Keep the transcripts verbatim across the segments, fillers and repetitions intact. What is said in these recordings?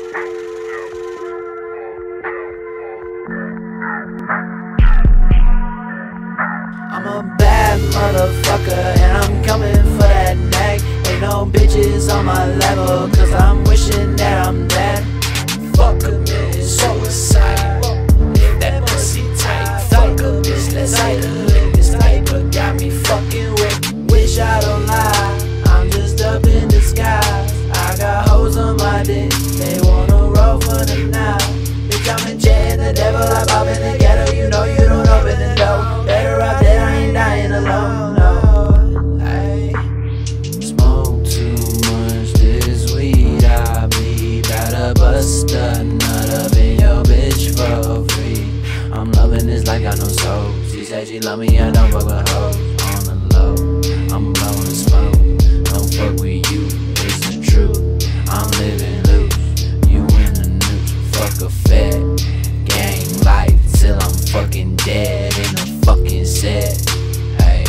I'm a bad motherfucker and I'm coming for that neck. Ain't no bitches on my level, cause I'm wishing that I'm dead. Fuck a bitch, suicide. If that pussy tight, fuck a bitch, let's hide a lick. This paper got me fucking with. Wish I don't lie, I'm just up in disguise. I got hoes on my dick, they wanna roll for the night. Bitch, I'm in jail and the devil, I pop in the ghetto. You know you don't open the door. Better off dead, I ain't dying alone, no. Ay. Smoke too much this weed, I be about to bust a nut up in your bitch for free. I'm loving this like I know soul. She said she love me, I don't fuck with hoes. On the low, I'm blowing smoke. Don't fuck with you, it's the truth. I'm living loose, you in the news. Fuck a fed, gang life till I'm fucking dead in a fucking set. Hey.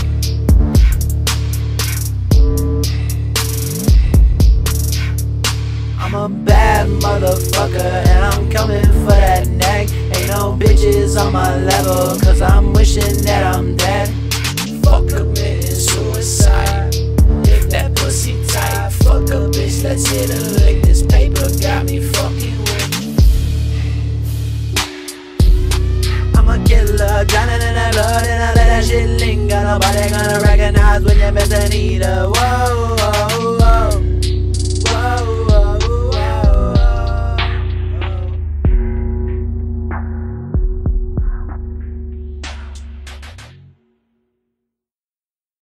I'm a bad motherfucker and I'm coming for that neck. Ain't no bitches on my level, cause I'm wishing that I'm dead. Fuck a minute, suicide. If that pussy tight, fuck a bitch, let's hit a lick. This paper got me fucking with. I'm a killer, drowning in that blood and I let that shit linger. Nobody gonna recognize when you're best in need of. Whoa.